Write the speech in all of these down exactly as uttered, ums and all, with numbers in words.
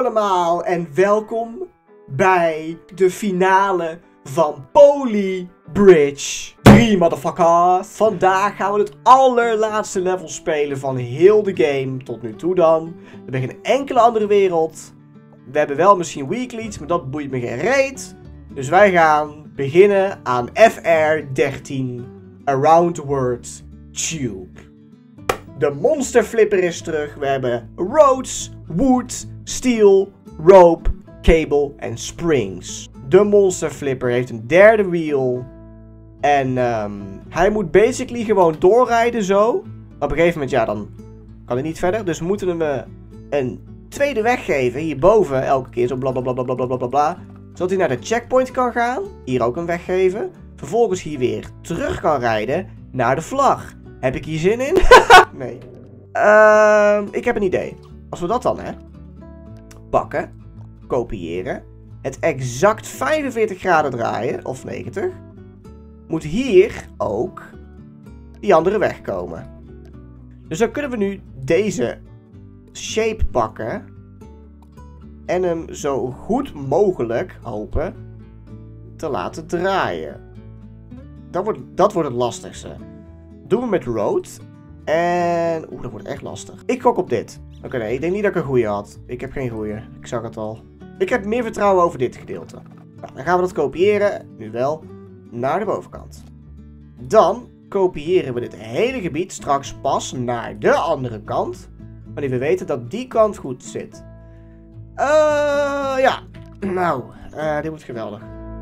allemaal en welkom bij de finale van Poly Bridge drie, motherfuckers. Vandaag gaan we het allerlaatste level spelen van heel de game, tot nu toe dan. We hebben geen enkele andere wereld. We hebben wel misschien weeklies, maar dat boeit me geen reet. Dus wij gaan beginnen aan F R dertien, Around the World Tube. De Monster Flipper is terug. We hebben roads, wood, steel, rope, cable en springs. De Monster Flipper heeft een derde wheel. En um, hij moet basically gewoon doorrijden zo. Op een gegeven moment, ja, dan kan hij niet verder. Dus we moeten hem uh, een tweede weg geven. Hierboven elke keer zo blablabla bla bla bla bla bla. Zodat hij naar de checkpoint kan gaan. Hier ook een weg geven. Vervolgens hier weer terug kan rijden naar de vlag. Heb ik hier zin in? Nee. Uh, ik heb een idee. Als we dat dan, hè. Pakken. Kopiëren. Het exact vijfenveertig graden draaien. Of negentig. Moet hier ook die andere weg komen. Dus dan kunnen we nu deze shape pakken. En hem zo goed mogelijk, hopen, te laten draaien. Dat wordt, dat wordt het lastigste. Doen we met road. En... Oeh, dat wordt echt lastig. Ik gok op dit. Oké, okay, nee, ik denk niet dat ik een goeie had. Ik heb geen goeie. Ik zag het al. Ik heb meer vertrouwen over dit gedeelte. Nou, dan gaan we dat kopiëren. Nu wel. Naar de bovenkant. Dan kopiëren we dit hele gebied straks pas naar de andere kant. Wanneer we weten dat die kant goed zit. Uh, ja. Nou, uh, dit wordt geweldig.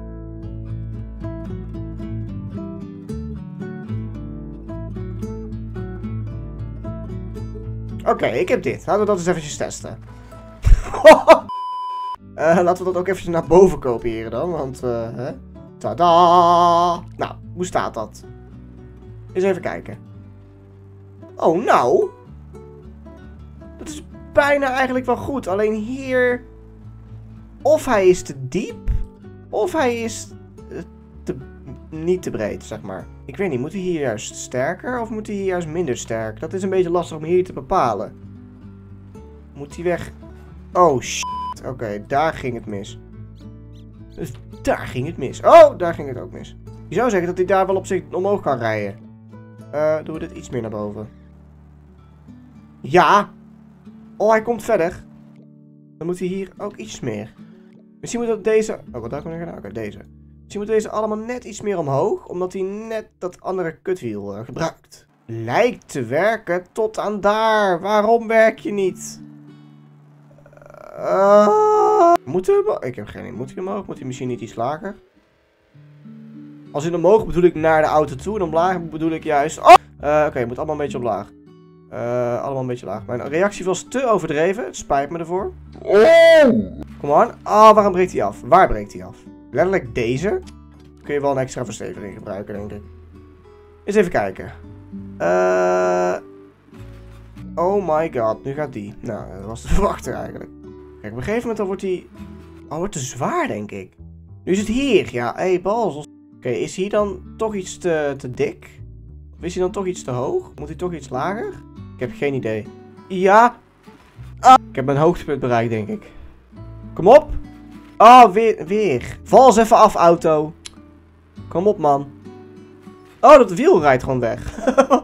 Oké, okay, ik heb dit. Laten we dat eens eventjes testen. uh, laten we dat ook eventjes naar boven kopiëren dan. Want, uh, hè? Tada! Nou, hoe staat dat? Eens even kijken. Oh, nou. Dat is bijna eigenlijk wel goed. Alleen hier... Of hij is te diep. Of hij is te, niet te breed, zeg maar. Ik weet niet, moet hij hier juist sterker of moet hij hier juist minder sterk? Dat is een beetje lastig om hier te bepalen. Moet hij weg? Oh, shit. Oké, okay, daar ging het mis. Dus daar ging het mis. Oh, daar ging het ook mis. Je zou zeggen dat hij daar wel op zich omhoog kan rijden. Uh, doen we dit iets meer naar boven. Ja. Oh, hij komt verder. Dan moet hij hier ook iets meer. Misschien moet dat deze... Oh, wat had ik nou gedaan? Oké, deze. Misschien moet deze allemaal net iets meer omhoog. Omdat hij net dat andere kutwiel uh, gebruikt. Lijkt te werken tot aan daar. Waarom werk je niet? Uh, moet hij... Ik heb geen idee. Moet hij omhoog? Moet hij misschien niet iets lager? Als hij omhoog bedoel ik naar de auto toe. En omlaag bedoel ik juist... Oh! Uh, Oké, okay, moet allemaal een beetje omlaag. Uh, allemaal een beetje laag. Mijn reactie was te overdreven. Het spijt me ervoor. Oh! Kom aan. Oh, waarom breekt hij af? Waar breekt hij af? Letterlijk deze. Kun je wel een extra versteviging gebruiken, denk ik. Eens even kijken. Uh... Oh my god, nu gaat die. Nou, dat was te verwachten eigenlijk. Kijk, op een gegeven moment dan wordt hij... Oh, wordt te zwaar, denk ik. Nu is het hier. Ja, hé, hey, bals. Oké, okay, is hij dan toch iets te, te dik? Of is hij dan toch iets te hoog? Moet hij toch iets lager? Ik heb geen idee. Ja. Ah. Ik heb mijn hoogtepunt bereikt, denk ik. Kom op. Oh, weer. weer. Val eens even af, auto. Kom op, man. Oh, dat wiel rijdt gewoon weg.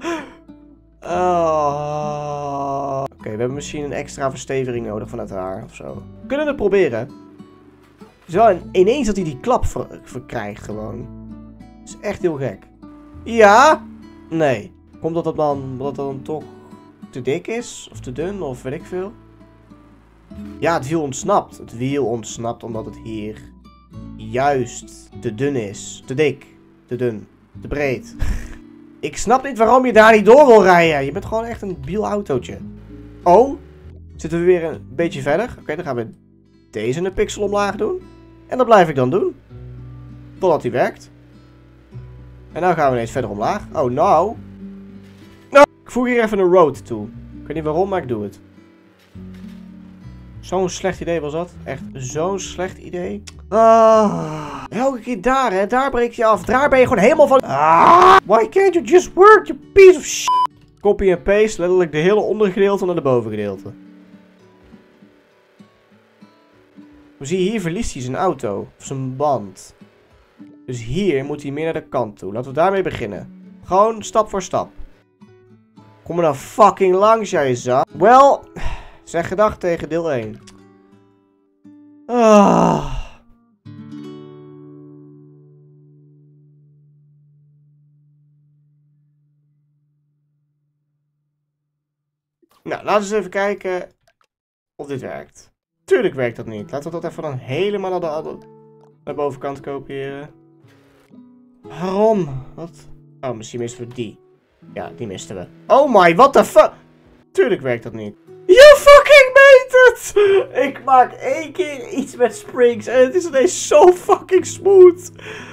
Oh. Oké, okay, we hebben misschien een extra versteviging nodig van het haar of zo. We kunnen het proberen. Het is wel een, ineens dat hij die klap ver, verkrijgt gewoon. Dat is echt heel gek. Ja. Nee. Komt dat, dat dan, dat het dan toch te dik is? Of te dun? Of weet ik veel? Ja, het wiel ontsnapt. Het wiel ontsnapt omdat het hier juist te dun is. Te dik. Te dun. Te breed. Ik snap niet waarom je daar niet door wil rijden. Je bent gewoon echt een biel autootje. Oh. Zitten we weer een beetje verder. Oké, okay, dan gaan we deze een pixel omlaag doen. En dat blijf ik dan doen. Totdat hij werkt. En dan gaan we ineens verder omlaag. Oh, nou. Nou. Ik voeg hier even een road toe. Ik weet niet waarom, maar ik doe het. Zo'n slecht idee was dat. Echt zo'n slecht idee. Ah. Elke keer daar, hè. Daar breek je af. Daar ben je gewoon helemaal van... Ah. Why can't you just work, you piece of shit? Copy en paste. Letterlijk de hele ondergedeelte naar de bovengedeelte. Zie je, hier verliest hij zijn auto. Of zijn band. Dus hier moet hij meer naar de kant toe. Laten we daarmee beginnen. Gewoon stap voor stap. Kom er nou fucking langs, jij zak. Wel, zeg gedag tegen deel één. Ah. Nou, laten we eens even kijken of dit werkt. Tuurlijk werkt dat niet. Laten we dat even dan helemaal naar de, naar de bovenkant kopiëren. Waarom? Wat? Oh, misschien misten we die. Ja, die misten we. Oh my, what the fuck? Tuurlijk werkt dat niet. You fucking made it! Ik maak één keer iets met springs en het is ineens zo fucking smooth.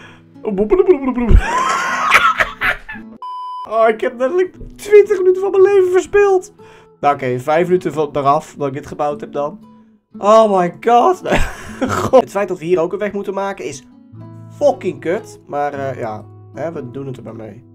Oh, ik heb letterlijk twintig minuten van mijn leven verspild. Nou oké, okay, vijf minuten van eraf dat ik dit gebouwd heb dan. Oh my god. God. Het feit dat we hier ook een weg moeten maken is fucking kut. Maar uh, ja, hè, we doen het er maar mee.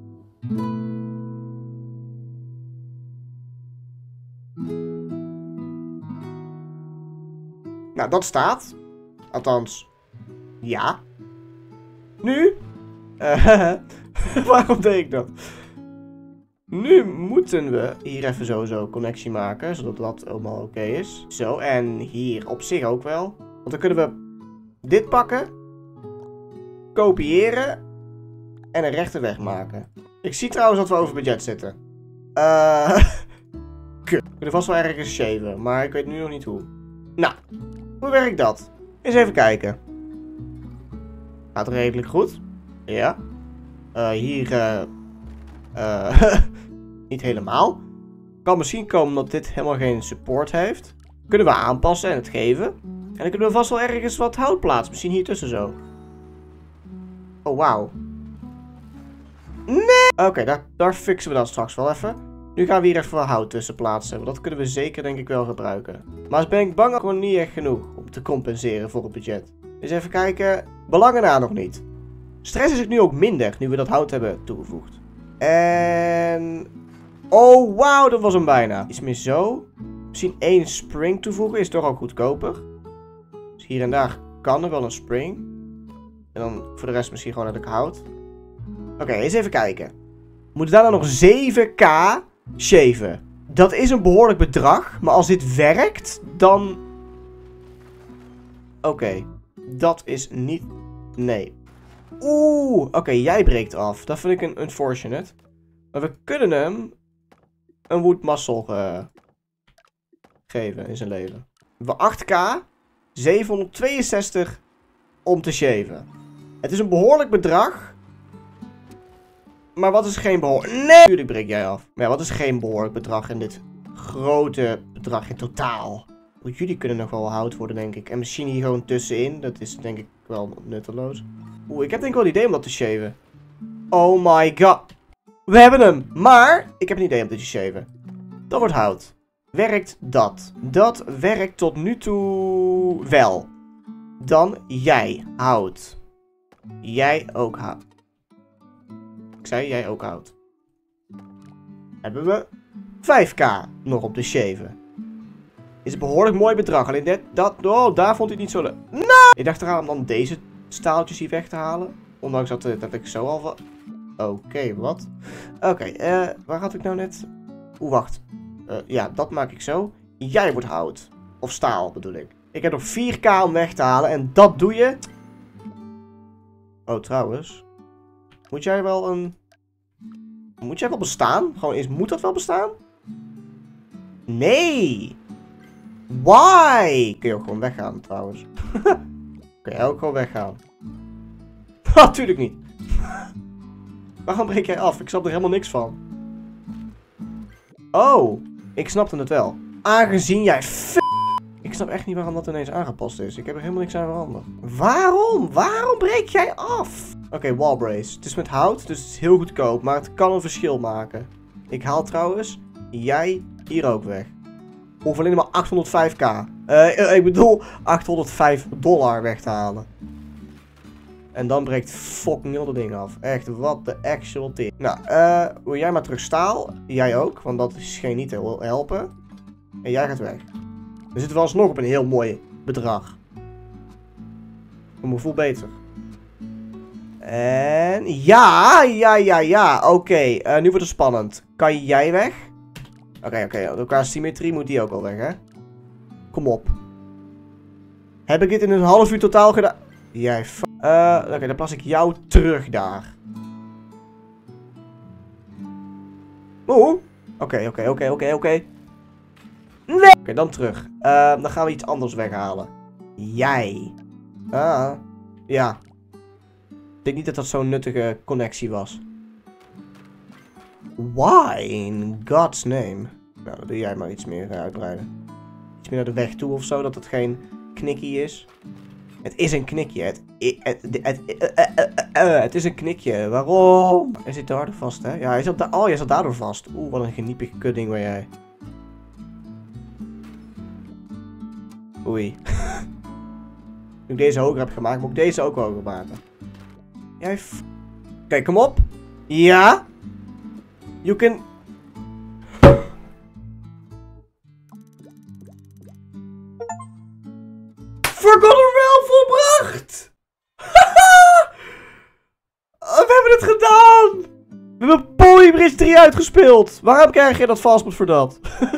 Nou, dat staat. Althans, ja. Nu? Uh, waarom deed ik dat? Nu moeten we hier even sowieso connectie maken, zodat dat allemaal oké okay is. Zo, en hier op zich ook wel. Want dan kunnen we dit pakken, kopiëren en een rechte weg maken. Ik zie trouwens dat we over budget zitten. Eh, kut. We kunnen vast wel ergens shaven, maar ik weet nu nog niet hoe. Nou, hoe werkt dat? Eens even kijken. Gaat redelijk goed. Ja. Uh, hier, eh... Uh, uh, niet helemaal. Kan misschien komen omdat dit helemaal geen support heeft. Kunnen we aanpassen en het geven. En dan kunnen we vast wel ergens wat hout plaatsen. Misschien hier tussen zo. Oh, wauw. Nee! Oké, okay, daar, daar fixen we dan straks wel even. Nu gaan we hier even wat hout tussen plaatsen. Want dat kunnen we zeker denk ik wel gebruiken. Maar als ben ik bang gewoon niet echt genoeg om te compenseren voor het budget. Dus even kijken. Belangen na nog niet. Stress is het nu ook minder, nu we dat hout hebben toegevoegd. En... Oh, wauw, dat was hem bijna. Iets meer zo. Misschien één spring toevoegen is toch ook goedkoper. Dus hier en daar kan er wel een spring. En dan voor de rest misschien gewoon dat ik hout. Oké, okay, eens even kijken. We moeten daarna nog zeven k shaven. Dat is een behoorlijk bedrag. Maar als dit werkt, dan... Oké. Okay. Dat is niet... Nee. Oeh, oké, okay, jij breekt af. Dat vind ik een unfortunate. Maar we kunnen hem een wood muscle ge geven in zijn leven. We hebben acht k, zevenhonderdtweeënzestig om te shaven. Het is een behoorlijk bedrag. Maar wat is geen behoorlijk... Nee! Natuurlijk breek jij af. Maar ja, wat is geen behoorlijk bedrag in dit grote bedrag in totaal? Want jullie kunnen nog wel hout worden, denk ik. En misschien hier gewoon tussenin. Dat is denk ik wel nutteloos. Oeh, ik heb denk ik wel een idee om dat te shaven. Oh my god. We hebben hem. Maar, ik heb een idee om dit te shaven. Dat wordt hout. Werkt dat? Dat werkt tot nu toe wel. Dan jij hout. Jij ook hout. Ik zei jij ook hout. Hebben we vijf k nog op de shaven. Is een behoorlijk mooi bedrag. Alleen dit, dat, oh, daar vond ik niet zo leuk. Nou! Ik dacht eraan om dan deze staaltjes hier weg te halen. Ondanks dat, dat ik zo al van... Oké, okay, wat? Oké, okay, uh, waar had ik nou net? Oeh, wacht. Uh, ja, dat maak ik zo. Jij wordt hout. Of staal bedoel ik. Ik heb nog vier k om weg te halen en dat doe je... Oh, trouwens. Moet jij wel een... Moet jij wel bestaan? Gewoon eens, moet dat wel bestaan? Nee! Why? Kun je ook gewoon weggaan trouwens. Kun je ook gewoon weggaan. Natuurlijk niet. Waarom breek jij af? Ik snap er helemaal niks van. Oh, ik snapte het wel. Aangezien jij f... Ik snap echt niet waarom dat ineens aangepast is. Ik heb er helemaal niks aan veranderd. Waarom? Waarom breek jij af? Oké, okay, wall brace. Het is met hout, dus het is heel goedkoop. Maar het kan een verschil maken. Ik haal trouwens jij hier ook weg. Of alleen maar achthonderdvijf k. Uh, ik bedoel achthonderdvijf dollar weg te halen. En dan breekt fucking heel dat ding af. Echt, wat de actual thing. Nou, uh, wil jij maar terug staal? Jij ook, want dat is geen niet te helpen. En jij gaat weg. We zitten wel alsnog op een heel mooi bedrag. me voel beter. En ja, ja, ja, ja. Oké, okay. uh, nu wordt het spannend. Kan jij weg? Oké, okay, oké. Okay. Qua symmetrie moet die ook al weg, hè? Kom op. Heb ik dit in een half uur totaal gedaan? Jij f... Uh, oké, okay, dan plas ik jou terug daar. Oeh. Oké, oké, oké, oké, oké. Nee! Oké, okay, dan terug. Uh, dan gaan we iets anders weghalen. Jij. Ah. Ja. Ik denk niet dat dat zo'n nuttige connectie was. Why in God's name? Nou, dan doe jij maar iets meer uitbreiden. Iets meer naar de weg toe of zo, dat het geen knikkie is. Het is een knikje. Het, het, het, het, het, het, het is een knikje. Waarom? Hij zit daardoor vast, hè? Ja, hij zat, da oh, hij zat daardoor vast. Oeh, wat een geniepige kudding ben jij. Oei. Nu ik deze hoger heb gemaakt, moet ik deze ook hoger maken. Jij f... Kijk, kom op. Ja. You can... Forgotten Realm volbracht! We hebben het gedaan! We hebben Poly Bridge drie uitgespeeld! Waarom krijg je dat fastfood voor dat?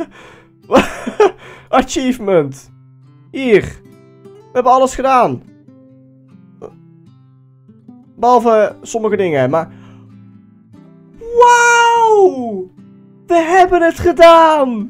Achievement! Hier! We hebben alles gedaan! Behalve sommige dingen, maar... Wauw! We hebben het gedaan!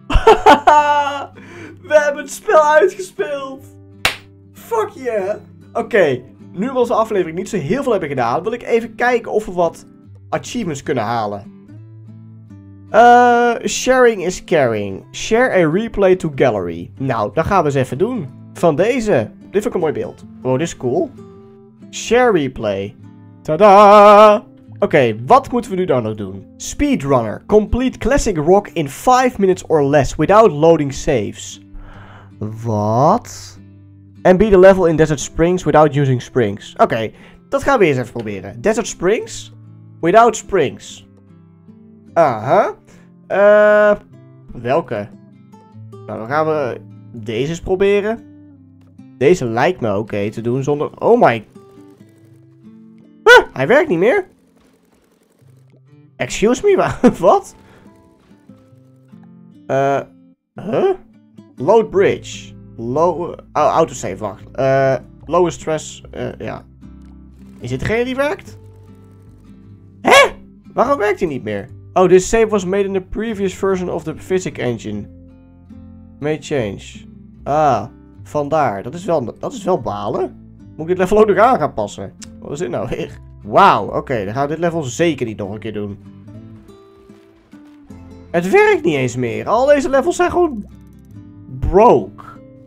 We hebben het spel uitgespeeld! Fuck yeah! Oké, okay, nu we onze aflevering niet zo heel veel hebben gedaan, wil ik even kijken of we wat achievements kunnen halen. Uh, sharing is caring. Share a replay to gallery. Nou, dat gaan we eens even doen. Van deze. Dit vind ik een mooi beeld. Oh, dit is cool. Share replay. Tada! Oké, okay, wat moeten we nu dan nog doen? Speedrunner. Complete classic rock in five minutes or less without loading saves. Wat? And beat the level in Desert Springs without using springs. Oké, okay, dat gaan we eens even proberen. Desert Springs? Without springs. Aha. Uh, welke? Nou, dan gaan we deze eens proberen. Deze lijkt me oké okay te doen zonder... Oh my... Huh, hij werkt niet meer. Excuse me, wat? Uh, huh? Load bridge. Low... Uh, autosave, wacht. Uh, lower stress, uh, ja. Is dit degene die werkt? Hè? Waarom werkt hij niet meer? Oh, this save was made in the previous version of the physics engine. May change. Ah, vandaar. Dat is wel, dat is wel balen. Moet ik dit level ook nog aan gaan passen? Wat is dit nou weer? Wauw, oké. Okay, dan gaan we dit level zeker niet nog een keer doen. Het werkt niet eens meer. Al deze levels zijn gewoon... broke.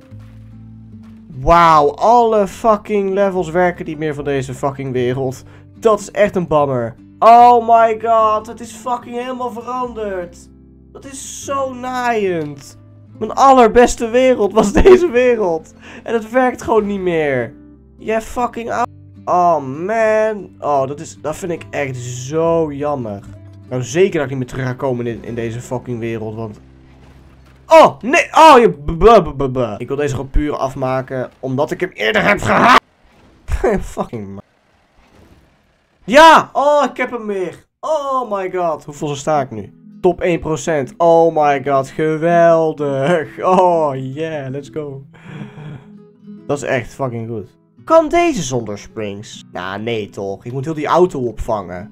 Wauw, alle fucking levels werken niet meer van deze fucking wereld. Dat is echt een bummer. Oh my god, het is fucking helemaal veranderd. Dat is zo naaiend. Mijn allerbeste wereld was deze wereld. En het werkt gewoon niet meer. Jij fucking... Oh man. Oh, dat, is, dat vind ik echt zo jammer. Nou, zeker dat ik niet meer terug ga komen in, in deze fucking wereld, want... Oh, nee. Oh, je... Ik wil deze gewoon puur afmaken, omdat ik hem eerder heb gehaald. Fucking man. Ja! Oh, ik heb hem weer. Oh my god. Hoeveel sta ik nu? Top één procent. Oh my god, geweldig. Oh yeah, let's go. Dat is echt fucking goed. Kan deze zonder springs? Nou, nee toch. Ik moet heel die auto opvangen.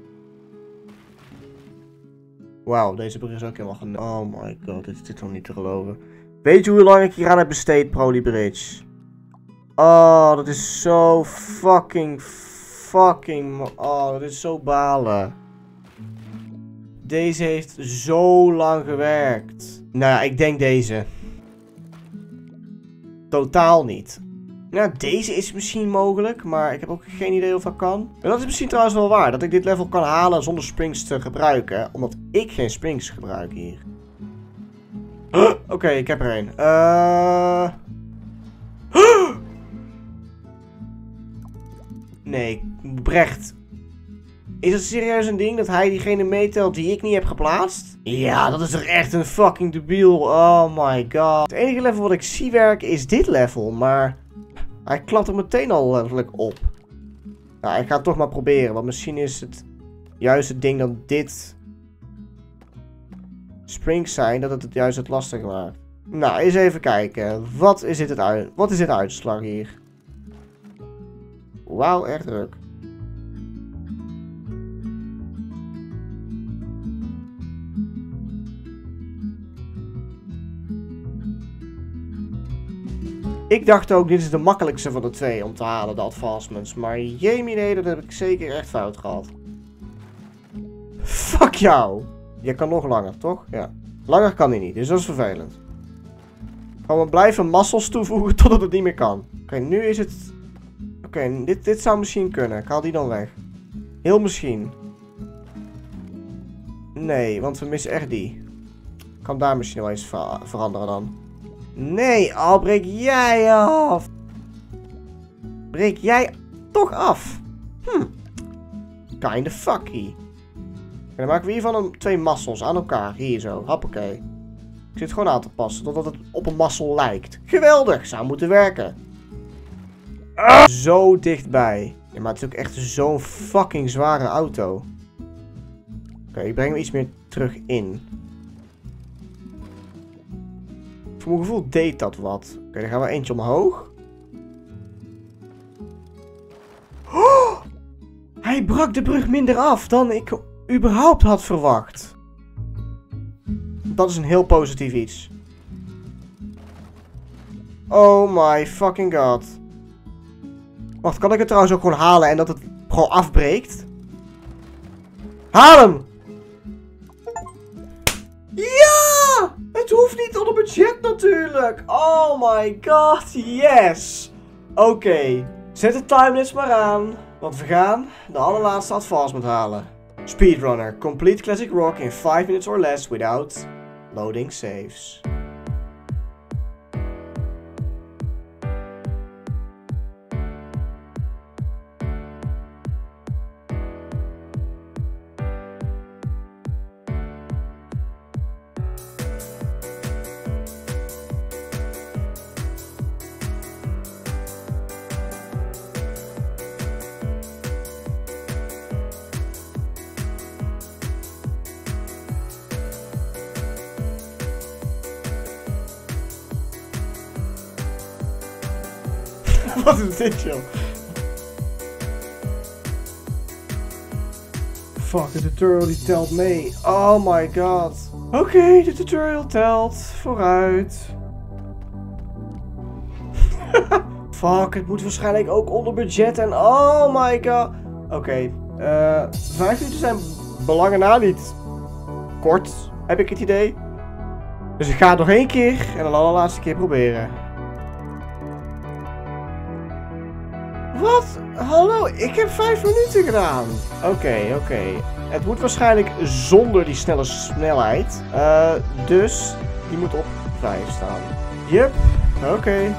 Wauw, deze brug is ook helemaal gen... Oh my god, dit is dit nog niet te geloven. Weet je hoe lang ik hier aan heb besteed, Poly Bridge? Oh, dat is zo fucking... Fucking... Oh, dat is zo balen. Deze heeft zo lang gewerkt. Nou ja, ik denk deze. Totaal niet. Nou, deze is misschien mogelijk, maar ik heb ook geen idee of dat kan. En dat is misschien trouwens wel waar, dat ik dit level kan halen zonder springs te gebruiken. Omdat ik geen springs gebruik hier. Huh? Oké, okay, ik heb er een. Uh... Huh? Nee, Brecht. Is het serieus een ding dat hij diegene meetelt die ik niet heb geplaatst? Ja, dat is toch echt een fucking debiel. Oh my god. Het enige level wat ik zie werken is dit level, maar... Hij klapt er meteen al letterlijk op. Nou, ik ga het toch maar proberen. Want misschien is het juist het ding dat dit springs zijn, dat het het juist het lastig maakt. Nou, eens even kijken. Wat is dit, het uit Wat is dit uitslag hier? Wauw, echt druk. Ik dacht ook, dit is de makkelijkste van de twee om te halen, de advancements. Maar jemie, nee, dat heb ik zeker echt fout gehad. Fuck jou! Je kan nog langer, toch? Ja. Langer kan hij niet, dus dat is vervelend. Gaan we blijven muscles toevoegen totdat het niet meer kan. Oké, okay, nu is het... Oké, okay, dit, dit zou misschien kunnen. Ik haal die dan weg. Heel misschien. Nee, want we missen echt die. Ik kan daar misschien wel eens ver veranderen dan. Nee, al breek jij af. Breek jij toch af? Hm. Kinda fucky. En dan maken we hiervan een, twee massels aan elkaar. Hier zo. Hoppakee. Ik zit gewoon aan te passen totdat het op een massel lijkt. Geweldig. Zou moeten werken. Ah. Zo dichtbij. Ja, maar het is ook echt zo'n fucking zware auto. Oké, okay, ik breng hem iets meer terug in. Voor mijn gevoel deed dat wat. Oké, okay, dan gaan we eentje omhoog. Oh! Hij brak de brug minder af dan ik überhaupt had verwacht. Dat is een heel positief iets. Oh my fucking god. Wacht, kan ik het trouwens ook gewoon halen en dat het gewoon afbreekt? Haal hem! Ja! Het hoeft niet onder budget natuurlijk. Oh my god, yes. Oké, okay. Zet de timelapse maar aan. Want we gaan de allerlaatste advancement halen. Speedrunner. Complete Classic Rock in five minutes or less without loading saves. Wat is dit, joh? Fuck, de tutorial die telt mee. Oh my god. Oké, okay, de tutorial telt. Vooruit. Fuck, het moet waarschijnlijk ook onder budget en oh my god. Oké, okay, uh, vijf minuten zijn belangen na niet kort, heb ik het idee. Dus ik ga het nog één keer en de allerlaatste keer proberen. Wat? Hallo, ik heb vijf minuten gedaan. Oké, okay, oké. Okay. Het moet waarschijnlijk zonder die snelle snelheid. Uh, dus die moet op vijf staan. Yep, oké. Okay.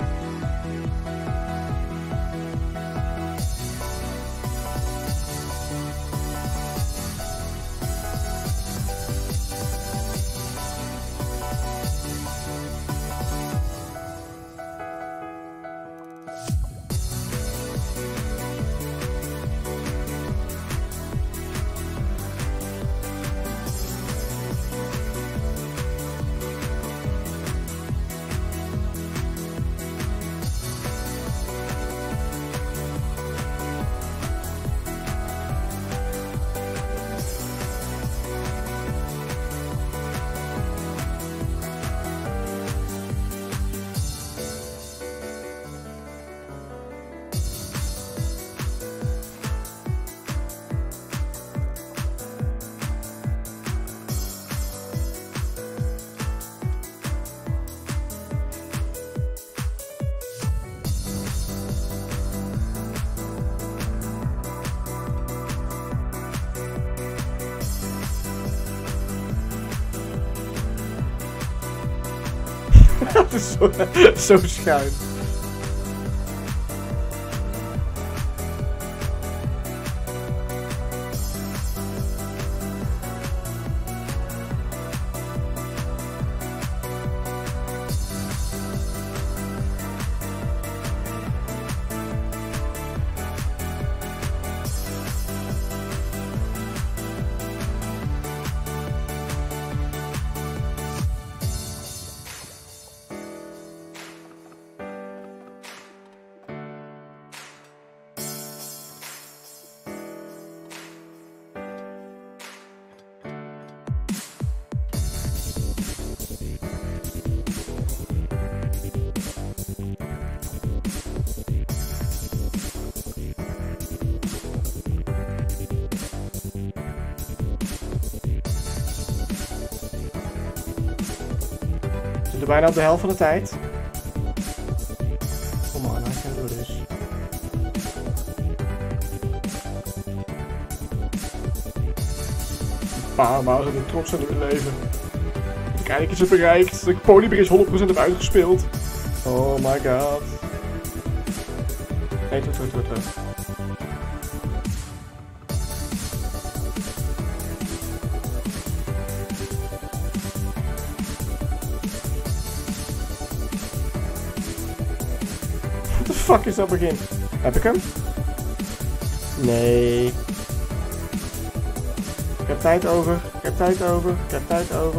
Dat is zo, zo schuin. zitten bijna op de helft van de tijd. Kom on, I can do this. Een paar maal zijn er trots aan in mijn leven. Kijk eens heb bereikt dat ik Polybridge honderd procent heb uitgespeeld. Oh my god. Nee, terug, terug, terug, terug. What the fuck is dat begin? Heb ik hem? Nee. Ik heb tijd over. Ik heb tijd over. Ik heb tijd over.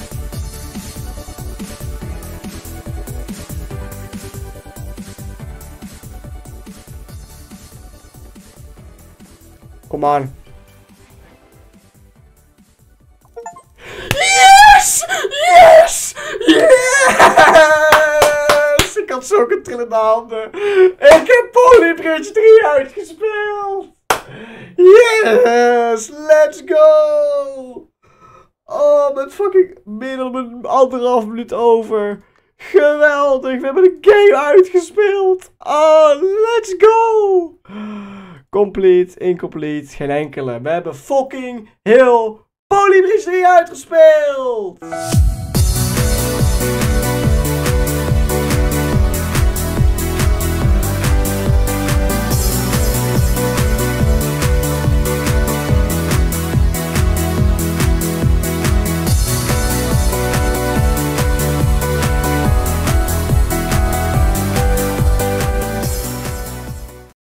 Kom aan. Yes! Yes! Yes! Ik had zulke trillende handen. Ik heb Polybridge drie uitgespeeld. Yes! Let's go! Oh, met fucking meer dan een anderhalf minuut over. Geweldig, we hebben de game uitgespeeld. Oh, let's go! Complete, incomplete, geen enkele. We hebben fucking heel Polybridge drie uitgespeeld!